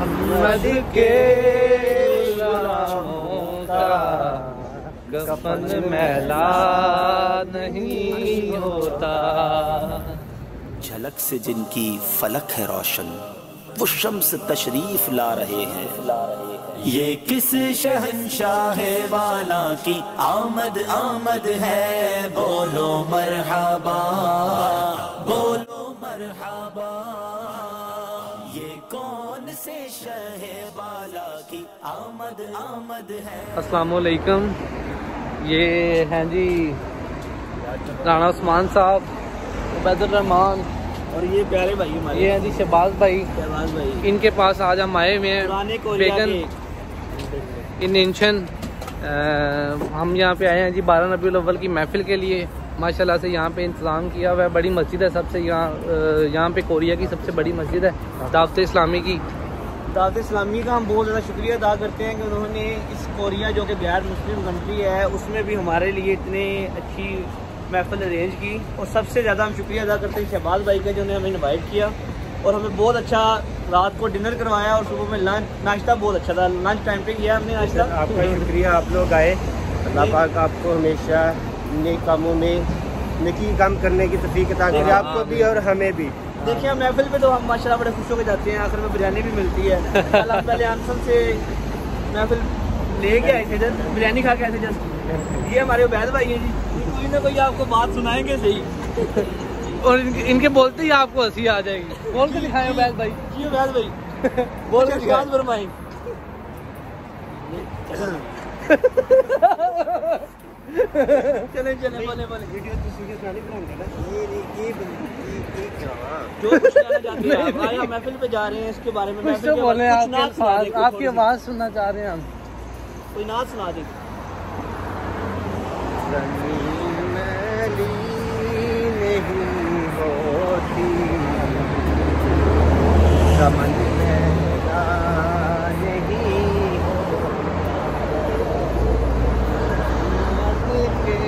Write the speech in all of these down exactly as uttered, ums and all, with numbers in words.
मोहम्मद के गुलामों का कफन मैला नहीं होता। झलक से जिनकी फलक है रोशन, वो शम्स तशरीफ ला रहे हैं। ये किस शहंशाह वाला की आमद आमद है, बोलो मरहबा बोलो मरहबा। ये कौन से शहर वाला की आमद आमद है। अस्सलाम वालेकुम, ये हैं जी राना उस्मान साहब, उबैदुर रहमान और ये प्यारे भाई हमारे, ये हैं जी शहबाज भाई। शहबाज भाई इनके पास आज हम आए हुए हैं बेगन इंटेंशन। हम यहाँ पे आए हैं जी बारह रबीउल अव्वल की महफिल के लिए। माशाल्लाह से यहाँ पे इंतज़ाम किया हुआ है। बड़ी मस्जिद है सबसे, यहाँ यहाँ पे कोरिया की सबसे बड़ी मस्जिद है दावत इस्लामी की। दावत इस्लामी का हम बहुत ज़्यादा शुक्रिया अदा करते हैं कि उन्होंने इस कोरिया जो कि गैर मुस्लिम कंट्री है उसमें भी हमारे लिए इतनी अच्छी महफिल अरेंज की। और सबसे ज़्यादा हम शुक्रिया अदा करते हैं शहबाज भाई का, जिन्होंने हमें इनवाइट किया और हमें बहुत अच्छा रात को डिनर करवाया और सुबह में लंच नाश्ता बहुत अच्छा था। लंच टाइम पे किया हमने नाश्ता। आपका शुक्रिया, आप लोग आए। अल्लाह पाक आपको हमेशा नेक कामों में नेकी काम करने की तौफीक अता करे, आपको भी और हमें भी। देखिए महफिल पे तो हम माशाल्लाह बड़े खुश होकर जाते हैं, आखिर में बिरयानी भी मिलती है। कल हम पहले आंसर से महफिल ले के आए थे, जब बिरयानी खा के आए थे जस्ट। ये हमारे उबैद भाई हैं जी, कोई ना कोई आपको बात सुनाएंगे सही और इनके, इनके बोलते ही आपको हंसी आ जाएगी। बोल के दिखाएं उबैद भाई। जी उबैद भाई बोल के दिखाएं। फरमाएं। चले चले बोले बोले वीडियो तो सीरियस वाली बनाएंगे ना। ये ये जो कुछ कहना चाहते हैं आप, आया महफिल पे जा रहे हैं, इसके बारे में कुछ तो बोले। आपकी आपकी आवाज़ सुनना चाह रहे हैं हम। कोई नात सुना दें। नहीं होती समझ मेरा नहीं के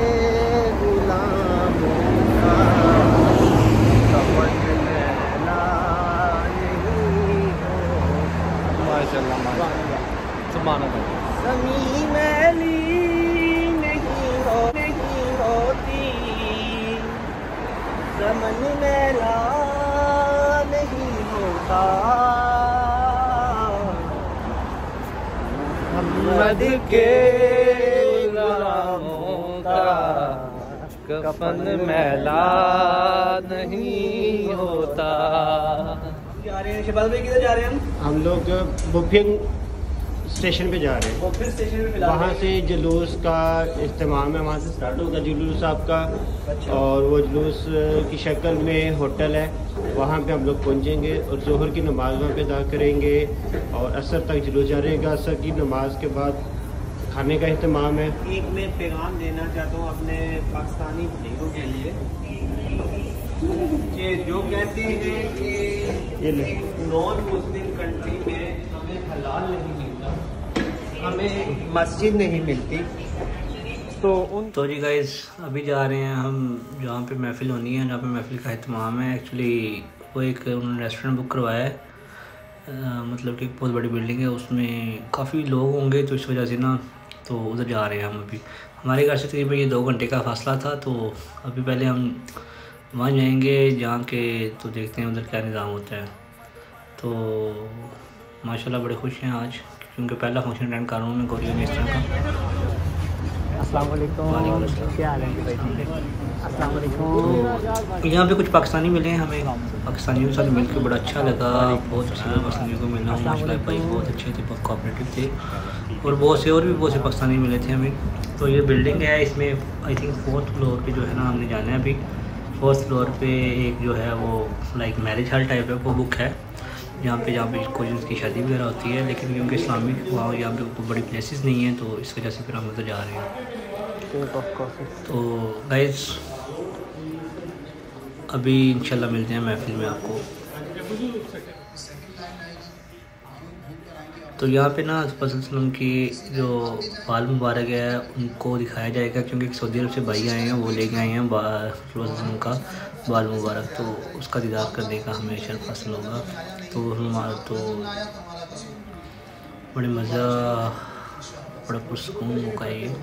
गुलामों का समझ मेरा नहीं हो। माशाल्लाह माशाल्लाह सुभान अल्लाह। ज़मीं मैली नहीं हो नहीं होती, ज़मन मैला नहीं होता। मोहम्मद के गुलामों का कफन मैला नहीं होता। जा रहे हैं शहबाज भाई, किधर जा रहे हैं हम? हम लोग बुफिंग स्टेशन पे जा रहे हैं। वो फिर स्टेशन पे मिला वहाँ से जुलूस का इस्तेमाल है, वहाँ से स्टार्ट होगा जुलूस आपका। अच्छा। और वो जुलूस की शक्ल में होटल है, वहाँ पे हम लोग पहुँचेंगे और जोहर की नमाज वहाँ पे अदा करेंगे और असर तक जुलूस जा रहेगा। असर की नमाज के बाद खाने का अहतमाम है। एक मैं पैगाम देना चाहता हूँ अपने पाकिस्तानी भाइयों के लिए कि जो कहते हैं कि ये ले नॉन मुस्लिम कंट्री में हमें हलाल नहीं मिलता, हमें मस्जिद नहीं मिलती, तो उन तो जी गाइस अभी जा रहे हैं हम जहाँ पे महफिल होनी है, जहाँ पे महफिल का अहतमाम है। एक्चुअली वो एक उन्होंने रेस्टोरेंट बुक करवाया है, आ, मतलब कि बहुत बड़ी बिल्डिंग है, उसमें काफ़ी लोग होंगे तो इस वजह से ना तो उधर जा रहे हैं हम। अभी हमारे घर से तकरीबन ये दो घंटे का फासला था, तो अभी पहले हम वहाँ जाएंगे जहाँ के तो देखते हैं उधर क्या निज़ाम होता है। तो माशाल्लाह बड़े खुश हैं आज, क्योंकि पहला फंक्शन अटेंड कर रहा हूँ मैं कोरिया में इस तरह का। अस्सलाम वालेकुम, क्या हाल है भाई? अस्सलाम वालेकुम। तो यहाँ पे कुछ पाकिस्तानी मिले हैं, हमें पाकिस्तानियों के साथ मिलकर बड़ा अच्छा लगा। बहुत अच्छे पाकिस्तानियों को मिला हूँ, माशाल्लाह भाई बहुत अच्छे थे, बहुत कोऑपरेटिव थे। और बहुत से और भी बहुत से पाकिस्तानी मिले थे हमें। तो ये बिल्डिंग है, इसमें आई थिंक फोर्थ फ्लोर पे जो है ना हमने जाना है। अभी फोर्थ फ्लोर पे एक जो है वो लाइक मैरिज हॉल टाइप है, वो बुक है, जहाँ पे जहाँ पे कोई की शादी वगैरह होती है। लेकिन क्योंकि इस्लामिक वहाँ यहाँ पे कोई बड़ी प्लेसेस नहीं है, तो इस वजह से फिर हम उधर जा रहे हैं। तो गाइस अभी इंशाल्लाह मिलते हैं महफिल में आपको। तो यहाँ पे ना वसल्लम की जो बाल मुबारक है उनको दिखाया जाएगा, क्योंकि सऊदी अरब से भाई आए हैं, वो लेके आए हैं वसल्लम का बाल मुबारक, तो उसका दीदार करने का हमें शर्फ हासिल होगा। तो हमारा तो बड़ी मज़ा, बड़ा पुरसकून मौका है ये।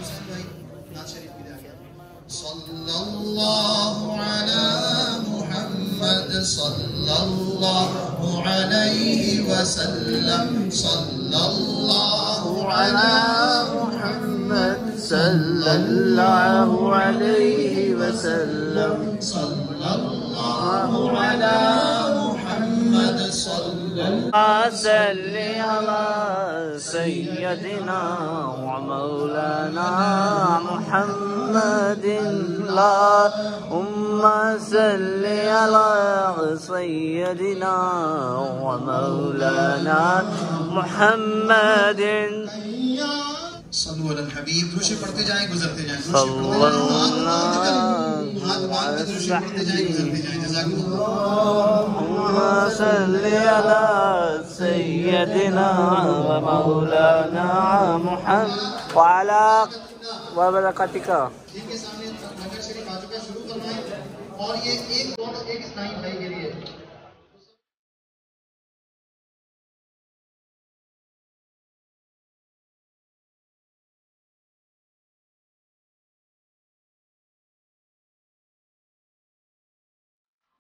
सल्लल्लाहु अला मुहम्मद सल्लल्लाहु अलैहि वसल्लम, सल्लल्लाहु अला मुहम्मद सल्लल्लाहु अलैहि वसल्लम, सल्लल्लाहु अला मुहम्मद सल्ली अला सय्यदिना व मौलाना मुहम्मदिन अल्लाहुम्मा सल्ली अला सय्यदिना व मौलाना मुहम्मदिन। सल्लु अलल हबीब, दुरूद पढ़ते जाएं गुजरते जाएं, हाथ बांध के दुरूद पढ़ते जाएं गुजरते जाएं। जज़ाकल्लाह। सल्ली अला सय्यदिना व मौलाना मुहम्मद व अला व बरकातिका। ठीक है, सामने नगर शरीफ आ चुका है, शुरू करवाएं। और ये एक एक इस्लामी भाई के लिए